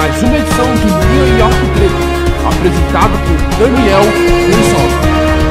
mais uma edição do New York Treta, apresentado por Daniel Versosa.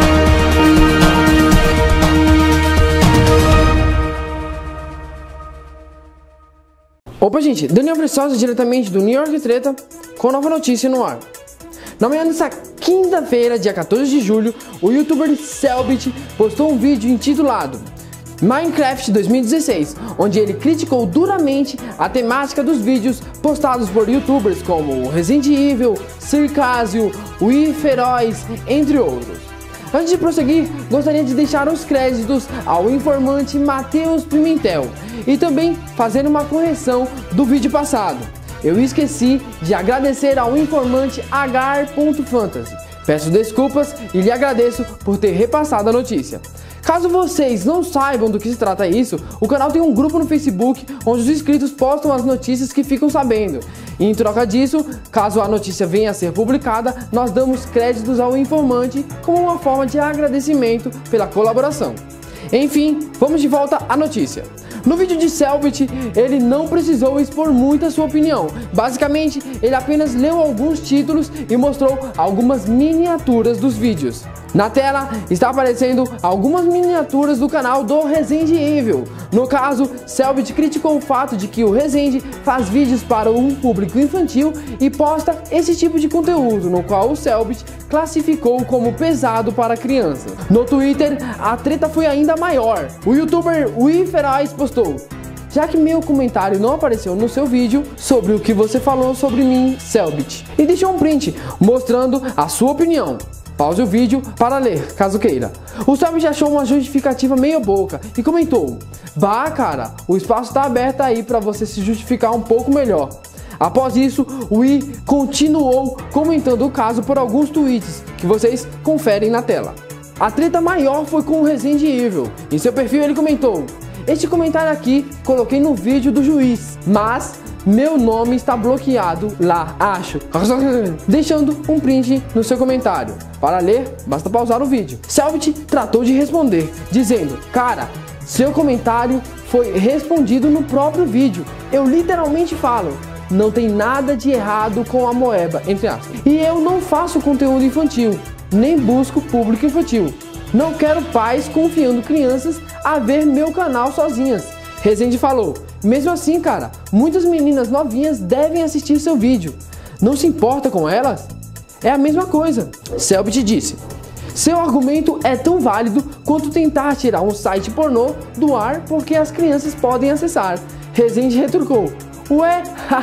Opa, gente, Daniel Versosa diretamente do New York Treta com nova notícia no ar. Na manhã dessa quinta-feira, dia 14 de julho, o youtuber Cellbit postou um vídeo intitulado Minecraft 2016, onde ele criticou duramente a temática dos vídeos postados por youtubers como Resident Evil, Circásio, Wii Feroz, entre outros. Antes de prosseguir, gostaria de deixar os créditos ao informante Matheus Pimentel e também fazer uma correção do vídeo passado. Eu esqueci de agradecer ao informante Agar.fantasy. Peço desculpas e lhe agradeço por ter repassado a notícia. Caso vocês não saibam do que se trata isso, o canal tem um grupo no Facebook onde os inscritos postam as notícias que ficam sabendo. E em troca disso, caso a notícia venha a ser publicada, nós damos créditos ao informante como uma forma de agradecimento pela colaboração. Enfim, vamos de volta à notícia. No vídeo de Cellbit, ele não precisou expor muito a sua opinião. Basicamente, ele apenas leu alguns títulos e mostrou algumas miniaturas dos vídeos. Na tela está aparecendo algumas miniaturas do canal do Resident Evil. No caso, Cellbit criticou o fato de que o Resident faz vídeos para um público infantil e posta esse tipo de conteúdo, no qual o Cellbit classificou como pesado para crianças. No Twitter, a treta foi ainda maior. O youtuber Wii Feroz postou: já que meu comentário não apareceu no seu vídeo sobre o que você falou sobre mim, Cellbit, e deixou um print mostrando a sua opinião. Pause o vídeo para ler, caso queira. O Cellbit achou uma justificativa meio boca e comentou: bah, cara, o espaço tá aberto aí para você se justificar um pouco melhor. Após isso, o Wii continuou comentando o caso por alguns tweets que vocês conferem na tela. A treta maior foi com o Resident Evil. Em seu perfil ele comentou: este comentário aqui coloquei no vídeo do juiz, mas meu nome está bloqueado lá, acho. Deixando um print no seu comentário. Para ler, basta pausar o vídeo. Cellbit tratou de responder, dizendo: cara, seu comentário foi respondido no próprio vídeo. Eu literalmente falo: não tem nada de errado com a moeba, entre aspas. E eu não faço conteúdo infantil, nem busco público infantil. Não quero pais confiando crianças a ver meu canal sozinhas. Resident falou: mesmo assim, cara, muitas meninas novinhas devem assistir seu vídeo. Não se importa com elas? É a mesma coisa. Cellbit disse: seu argumento é tão válido quanto tentar tirar um site pornô do ar porque as crianças podem acessar. Resident retrucou: ué,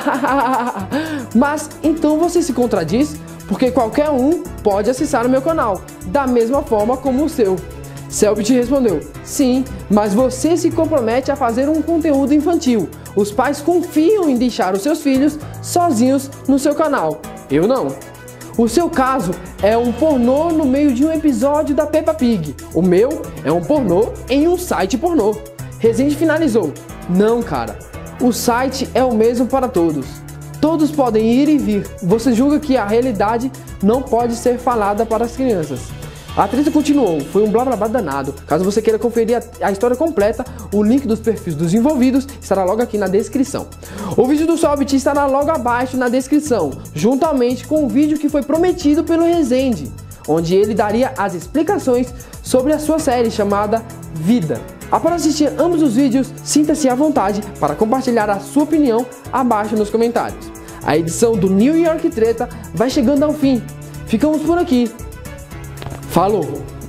mas então você se contradiz? Porque qualquer um pode acessar o meu canal, da mesma forma como o seu. Cellbit respondeu: sim, mas você se compromete a fazer um conteúdo infantil. Os pais confiam em deixar os seus filhos sozinhos no seu canal. Eu não. O seu caso é um pornô no meio de um episódio da Peppa Pig. O meu é um pornô em um site pornô. Resident finalizou: não, cara. O site é o mesmo para todos. Todos podem ir e vir. Você julga que a realidade não pode ser falada para as crianças. A treta continuou, foi um blá blá blá danado. Caso você queira conferir a história completa, o link dos perfis dos envolvidos estará logo aqui na descrição. O vídeo do Cellbit estará logo abaixo na descrição, juntamente com o vídeo que foi prometido pelo Resident, onde ele daria as explicações sobre a sua série chamada Vida. Após assistir ambos os vídeos, sinta-se à vontade para compartilhar a sua opinião abaixo nos comentários. A edição do New York Treta vai chegando ao fim. Ficamos por aqui. Falou!